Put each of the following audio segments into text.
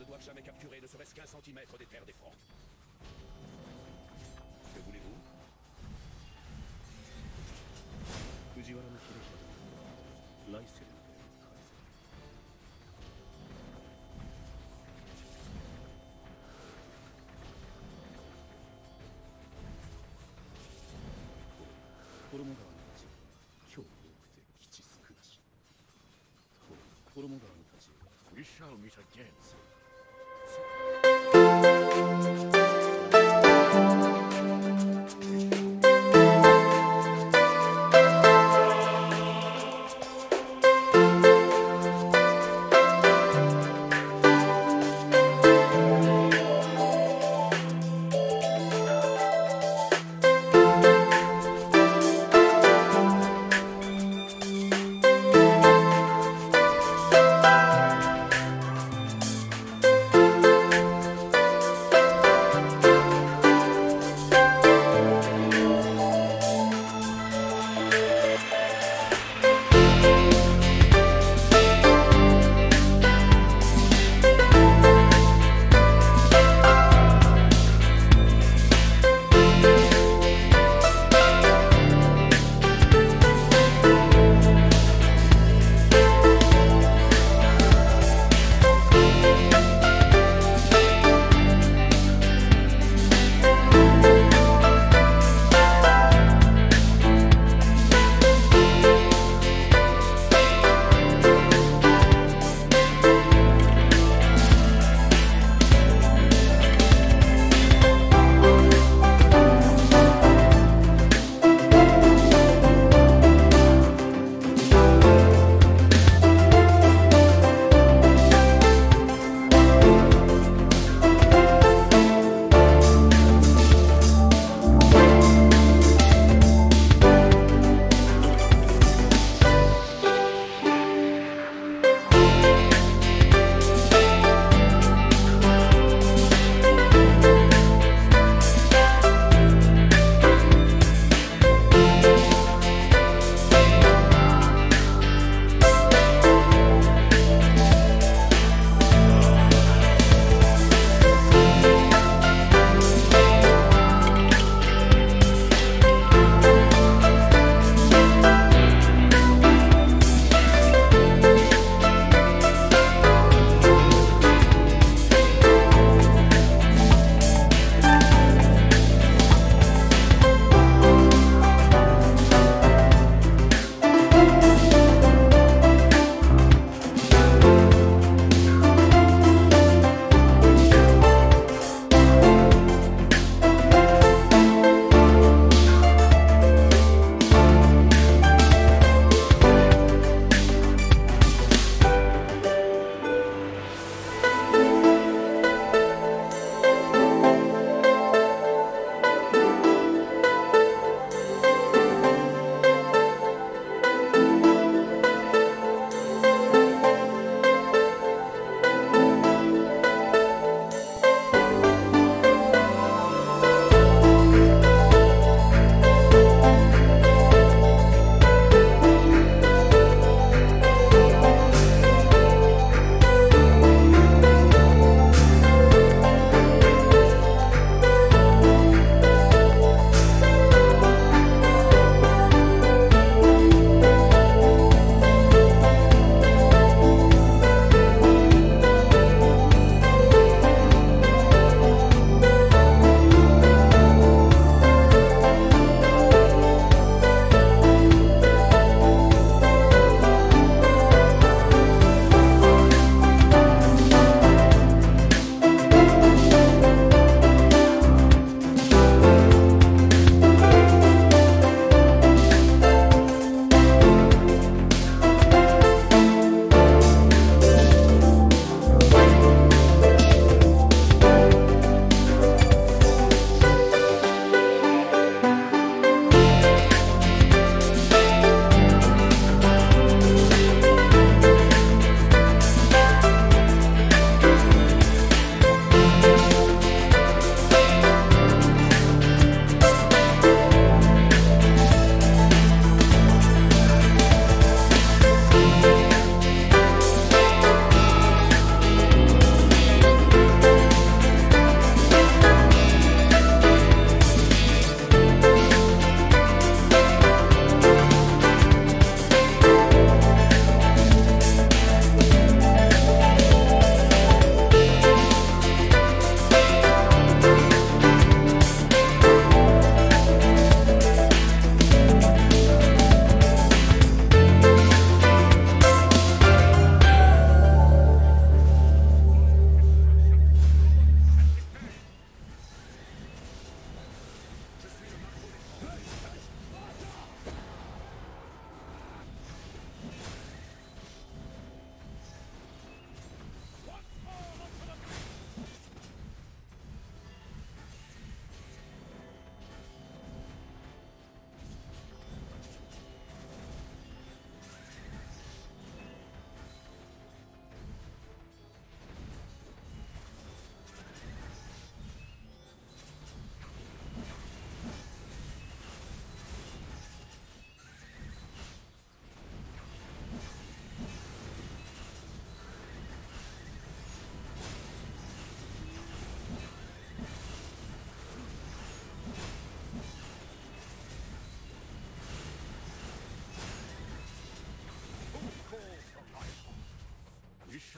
doivent jamais capturer ne serait-ce qu'un centimètre des terres des Francs. Que voulez-vous? 藤原の秀樹は来世で返せ。衣川の立場は今日多くて基地少なし。衣川の立場 We shall meet again, sir.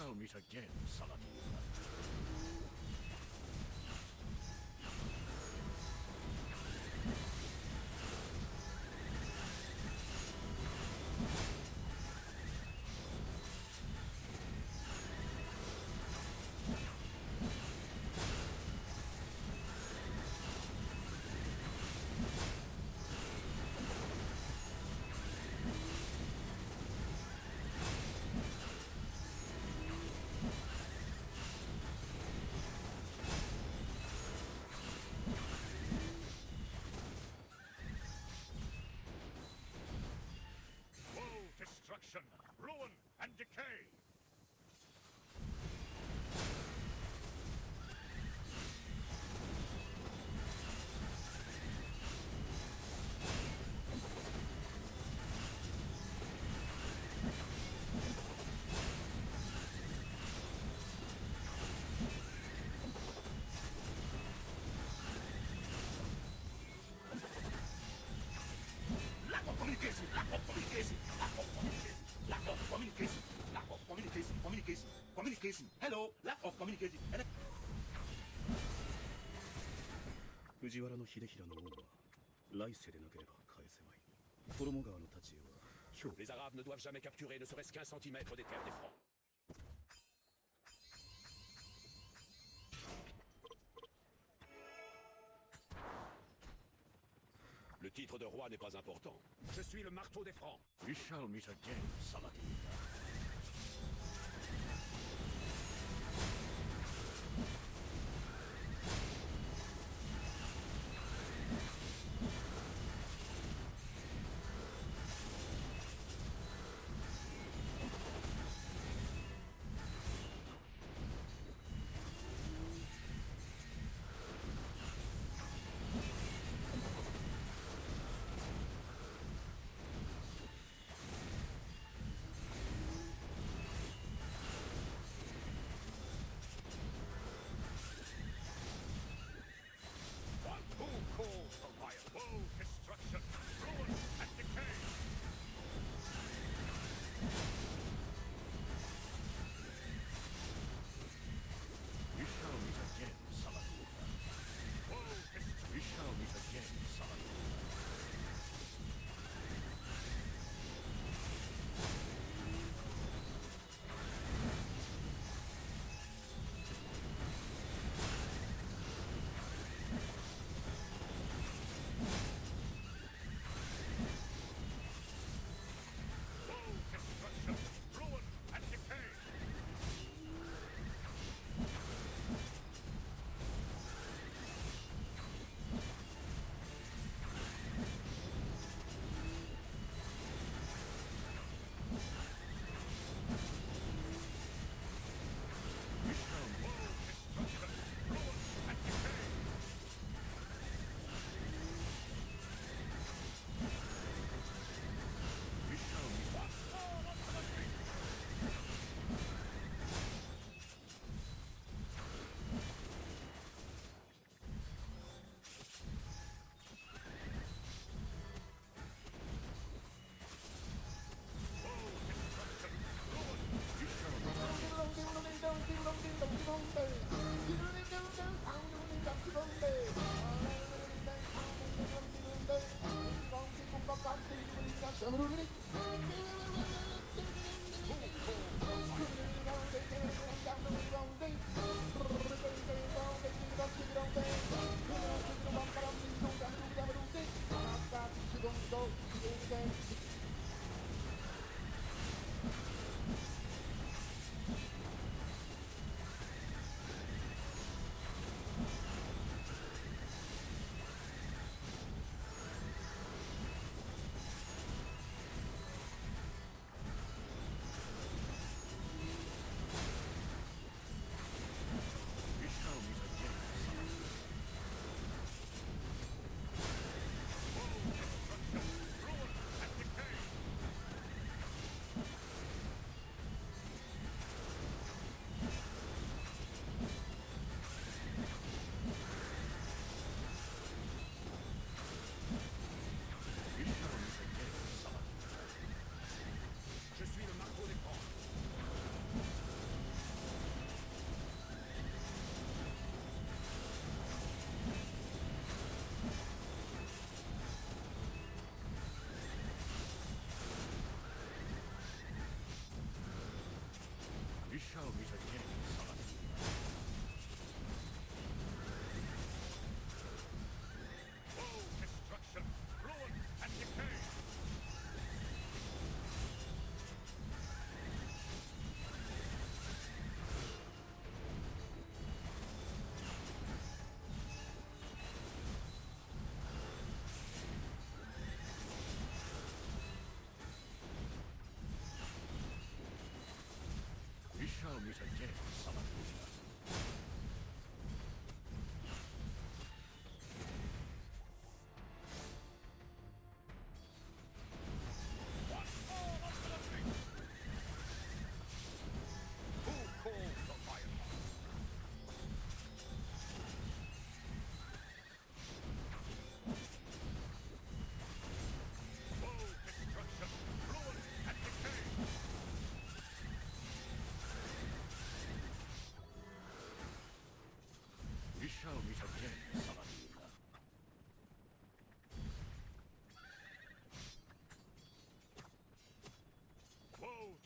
shall meet again, Saladin. Destruction, ruin, and decay! Lack of communication! Lack of communication! Lack of communication! Lack of communication! Lack of communication! Communication! Communication! Hello! Lack of communication! 藤原の秀衡の王は来世でなければ返せまい。衣川の太刀は今日。 Les Arabes ne doivent jamais capturer ne serait-ce qu'un centimètre des terres des Francs. Le titre de roi n'est pas important. Je suis le marteau des Francs. We shall meet again, Saladin.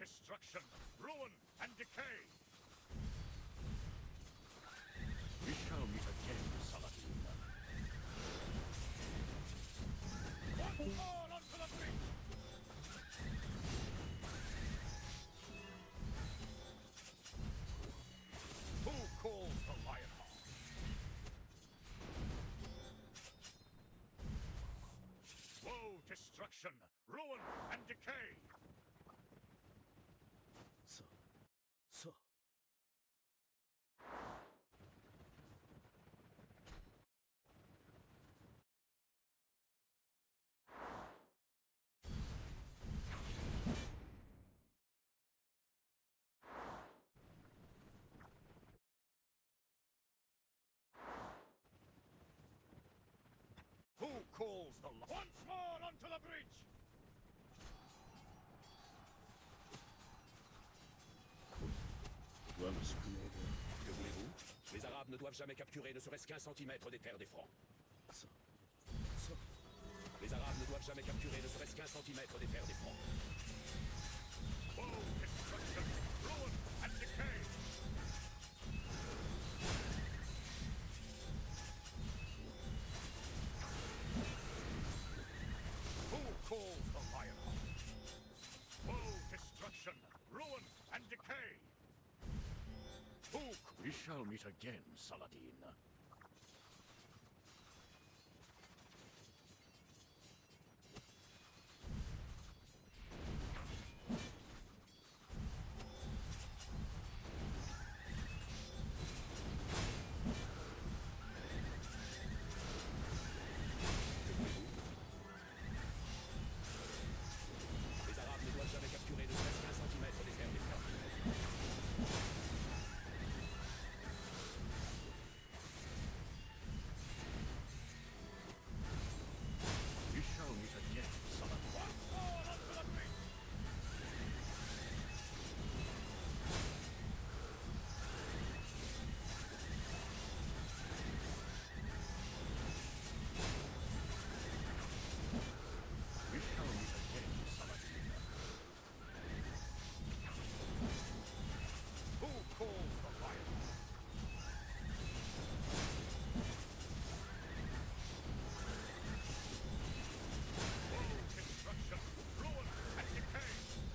destruction, ruin, and decay! We shall meet again, Saladin. Once more onto the bridge! Who calls the Lionheart? Woe, destruction, ruin, and decay! So. Who calls the Once more onto the bridge! Que voulez-vous? Les Arabes ne doivent jamais capturer ne serait-ce qu'un centimètre des terres des Francs. Les Arabes ne doivent jamais capturer ne serait-ce qu'un centimètre des terres des Francs. Woe, destruction, ruin, and decay! Who calls the Lionheart? Woe, destruction, ruin, and decay! Who? We shall meet again, Saladin. Les Arabes ne doivent jamais capturer ne serait-ce qu'un centimètre des terres des Francs. We shall meet again, Saladin. Once more onto the bridge! We shall meet again, Saladin. Who calls the Lionheart? Woe, destruction, ruin, and decay!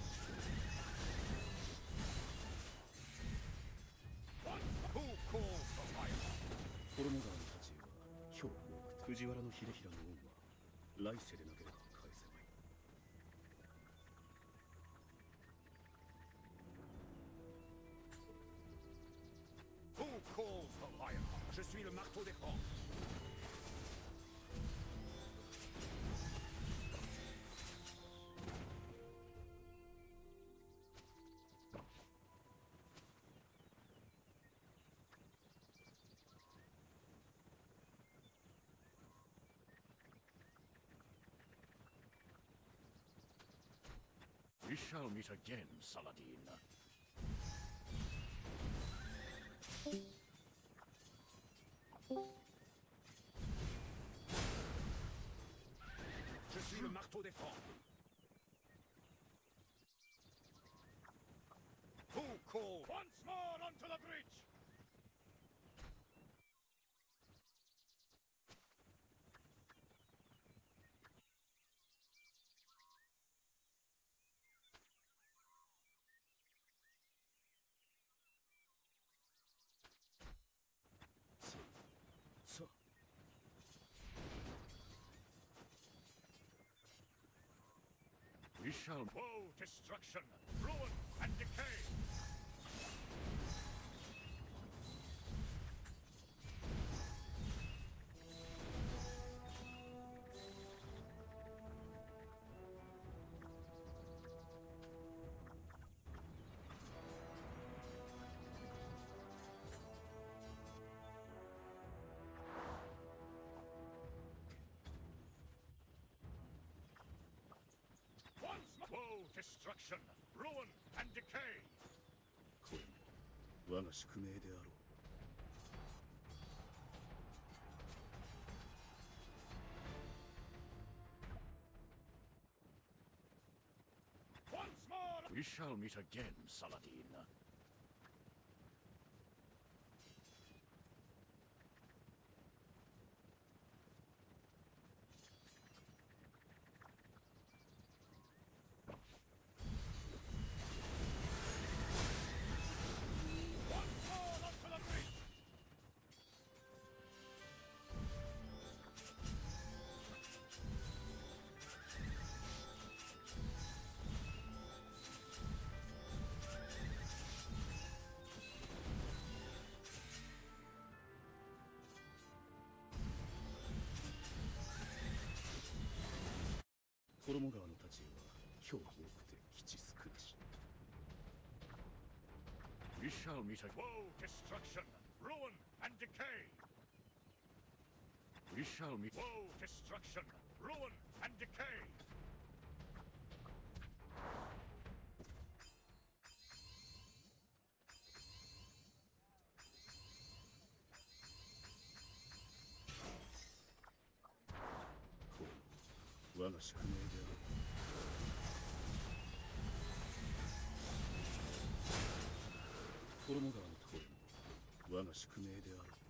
Who calls the Lionheart? 衣川たちは今日藤原の秀衡の恩は来世でなければ返せまい。 Who calls the Lionheart? Je suis le marteau des Francs. We shall meet again, Saladin. Je suis le marteau des Francs. Who calls? Once more onto the bridge! So. We shall... Woe, destruction, ruin, and decay! Woe, destruction, ruin, and decay! これも我が宿命であろう。 Once more! We shall meet again, Saladin. 衣川の太刀は今日多くて吉少なし。 We shall meet again. Woe, destruction, ruin, and decay! We shall meet. Woe, destruction, ruin, and decay! Ko, 我が宿命である。衣川のところも我が宿命である。